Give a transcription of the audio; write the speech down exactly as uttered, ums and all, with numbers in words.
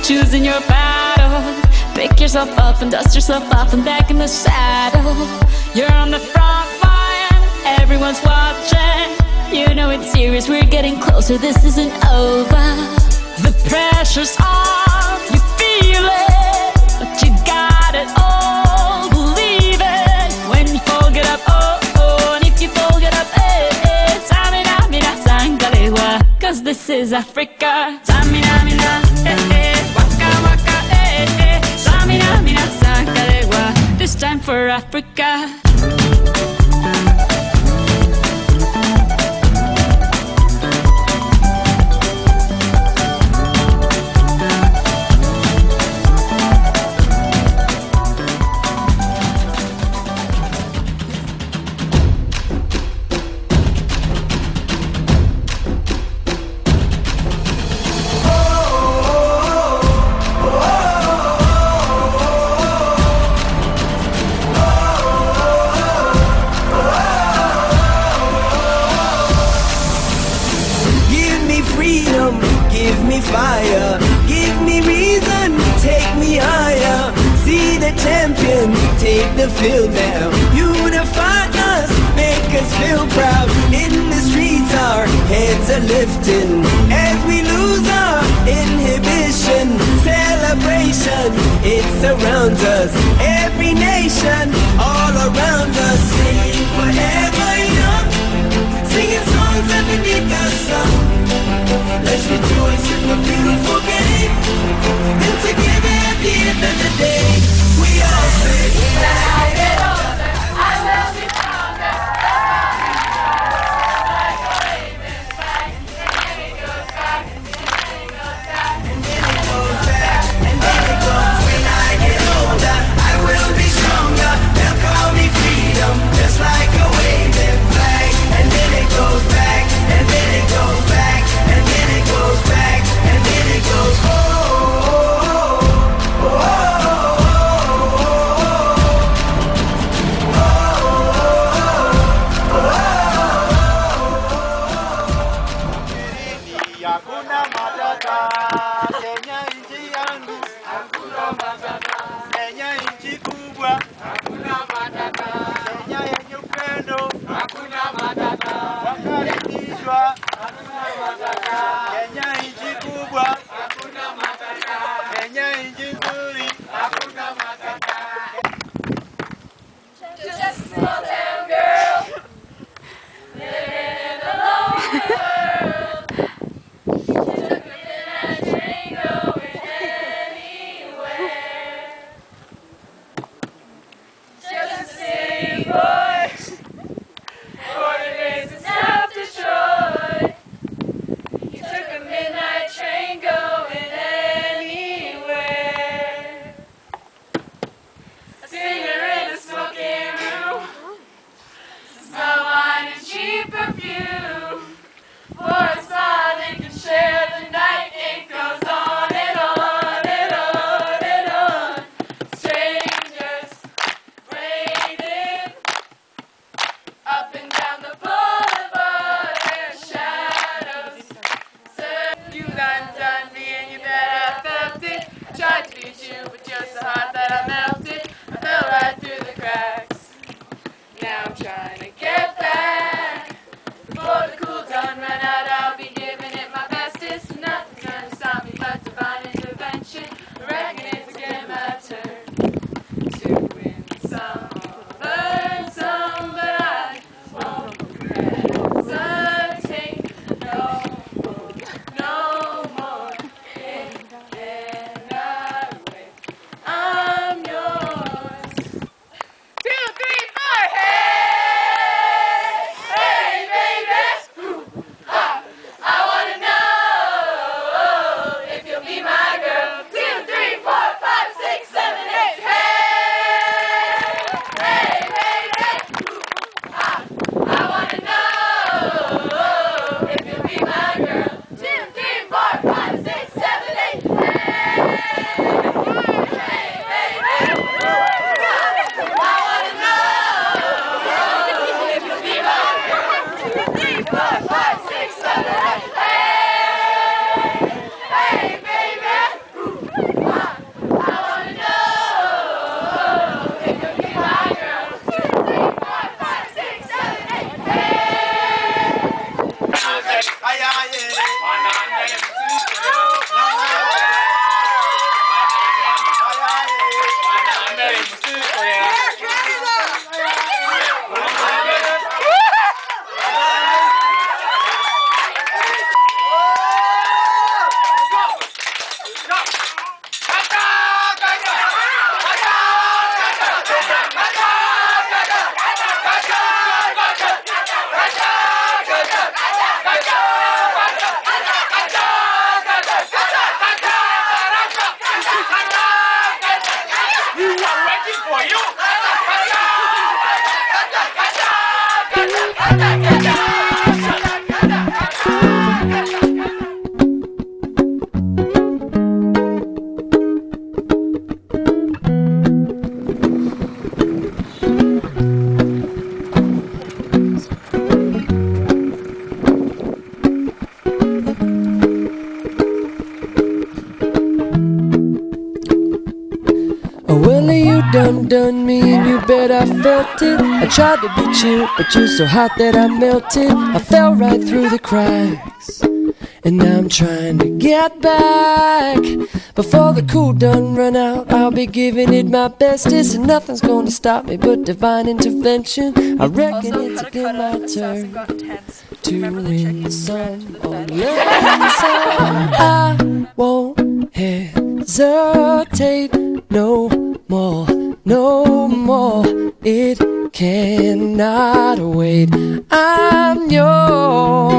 choosing your battles. Pick yourself up and dust yourself off and back in the saddle. You're on the front line, everyone's watching. You know it's serious, we're getting closer, this isn't over. The pressure's on, you feel it, but you got it all, believe it. When you fall, get up, oh, oh, and if you fall, get up, eh, eh. Samina, mina, sangalewa, cause this is Africa. Samina, mina, eh, eh, waka, waka, eh, eh. Samina, mina, sangalewa, this time for Africa. Give me fire, give me reason, take me higher. See the champions, take the field now. Unify us, make us feel proud. In the streets our heads are lifting as we lose our inhibition. Celebration, it surrounds us. Every nation, all around us. Sing forever young, singing songs underneath the sun. Let's rejoice in the beautiful game, and together at the end of the day, we all say, when I get older, I will be stronger. Like a raven back, and then it goes back, and then it goes back, and then it goes back, and then it goes. When I get older, I will be stronger. They'll call me freedom. Well, you done done me and you bet I felt it. I tried to be chill, but you're so hot that I melted. I fell right through the cracks, and now I'm trying to get back. Before the cool done run out, I'll be giving it my bestest, and nothing's gonna stop me but divine intervention. I reckon it's again my turn to win some or learn some. I won't hesitate no more, no more. It cannot wait. I'm yours.